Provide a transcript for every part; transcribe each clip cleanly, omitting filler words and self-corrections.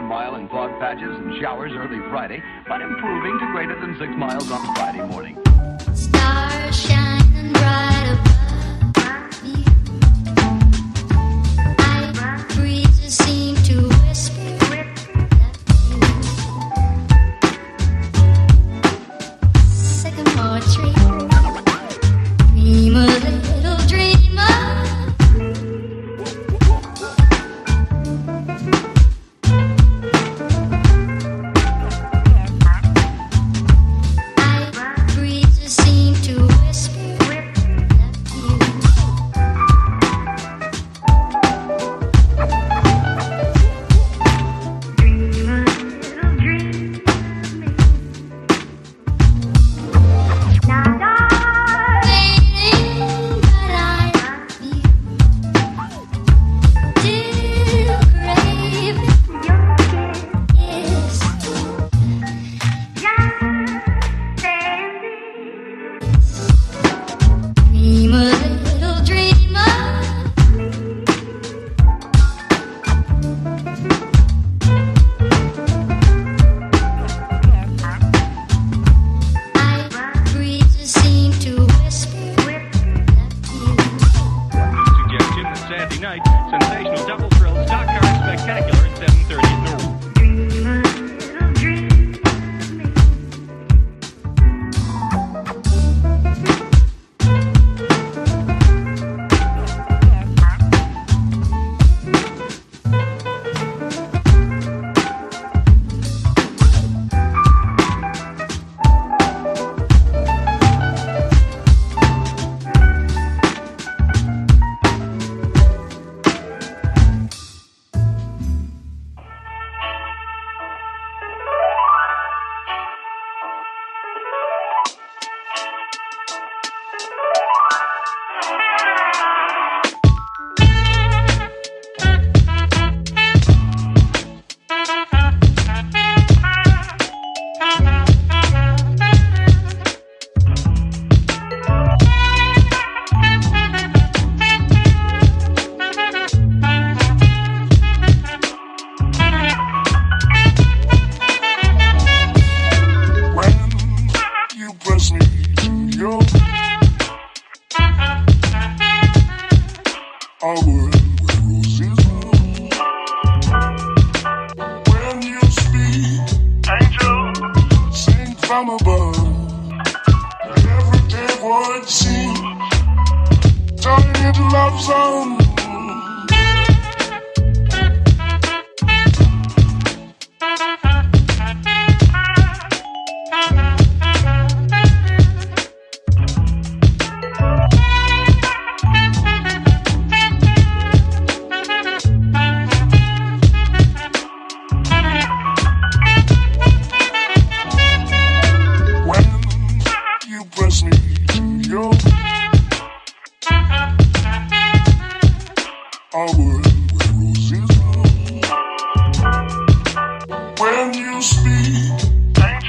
1 mile in fog patches and showers early Friday, but improving to greater than 6 miles on Friday morning. Stars shining bright above you. Night breezes seem to whisper Sycamore tree. Dream a little dreamer.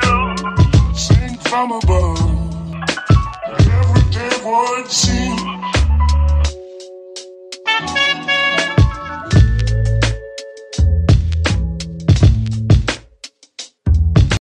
From above, everyday void seems